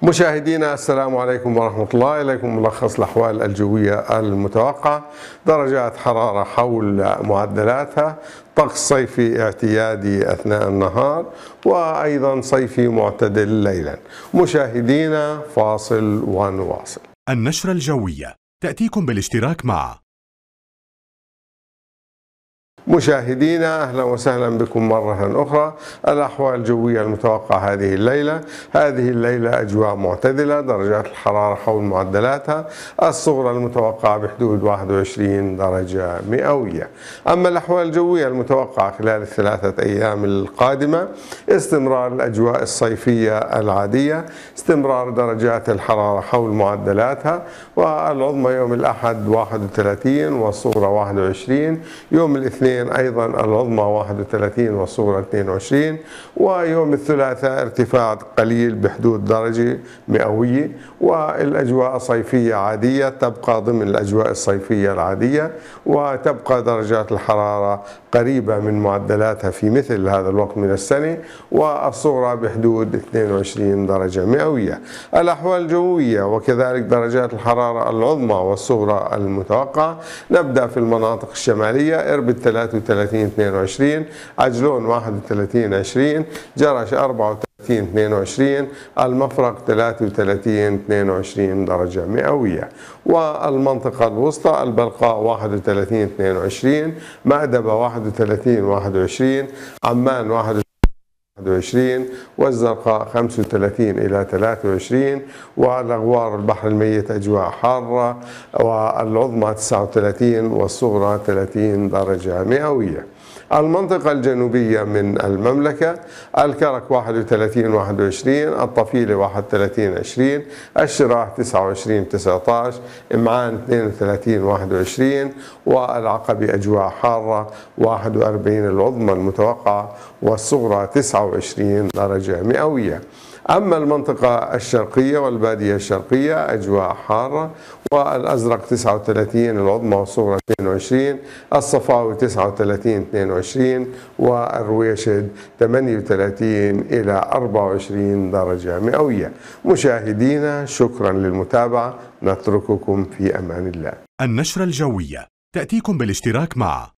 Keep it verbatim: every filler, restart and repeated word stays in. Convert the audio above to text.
مشاهدينا السلام عليكم ورحمة الله. إليكم ملخص الأحوال الجوية المتوقعة. درجات حرارة حول معدلاتها، طقس صيفي اعتيادي أثناء النهار، وأيضا صيفي معتدل ليلا. مشاهدينا فاصل ونواصل. النشرة الجوية تأتيكم بالاشتراك مع مشاهدينا أهلا وسهلا بكم مرة أخرى. الأحوال الجوية المتوقعة هذه الليلة هذه الليلة أجواء معتدلة، درجات الحرارة حول معدلاتها، الصغرى المتوقعة بحدود واحد وعشرين درجة مئوية. أما الأحوال الجوية المتوقعة خلال الثلاثة أيام القادمة: استمرار الأجواء الصيفية العادية، استمرار درجات الحرارة حول معدلاتها، والعظمى يوم الأحد واحد وثلاثين والصغرى واحد وعشرين، يوم الاثنين أيضا العظمى واحد وثلاثين والصغرى اثنين وعشرين، ويوم الثلاثاء ارتفاع قليل بحدود درجة مئوية، والأجواء صيفية عادية تبقى ضمن الأجواء الصيفية العادية، وتبقى درجات الحرارة قريبة من معدلاتها في مثل هذا الوقت من السنة، والصغرى بحدود اثنين وعشرين درجة مئوية. الأحوال الجوية وكذلك درجات الحرارة العظمى والصغرى المتوقعة: نبدأ في المناطق الشمالية: إربد ثلاثة وثلاثين اثنين وعشرين، عجلون واحد وثلاثين عشرين، جرش أربعة وثلاثين اثنين وعشرين، المفرق ثلاثة وثلاثين اثنين وعشرين درجة مئوية. والمنطقة الوسطى: البلقاء واحد وثلاثين اثنين وعشرين، مأدبة واحد وثلاثين واحد وعشرين، عمان واحد وعشرين، والزرقاء خمسة وثلاثين إلى ثلاثة وعشرين، والأغوار البحر الميت أجواء حارة، والعظمى تسعة وثلاثين والصغرى ثلاثين درجة مئوية. المنطقة الجنوبية من المملكة: الكرك واحد وثلاثين واحد وعشرين، الطفيلة واحد وثلاثين عشرين، الشراح تسعة وعشرين تسعة عشر، إمعان اثنين وثلاثين واحد وعشرين، والعقبة أجواء حارة واحد وأربعين العظمى المتوقعة والصغرى تسعة وعشرين درجة مئوية. أما المنطقة الشرقية والبادية الشرقية أجواء حارة، والأزرق تسعة وثلاثين العظمى والصغرى اثنين وعشرين، الصفاوي تسعة وثلاثين اثنين وعشرين، والرويشد ثمانية وثلاثين إلى أربعة وعشرين درجة مئوية. مشاهدينا شكرا للمتابعة، نترككم في أمان الله. النشرة الجوية تأتيكم بالاشتراك مع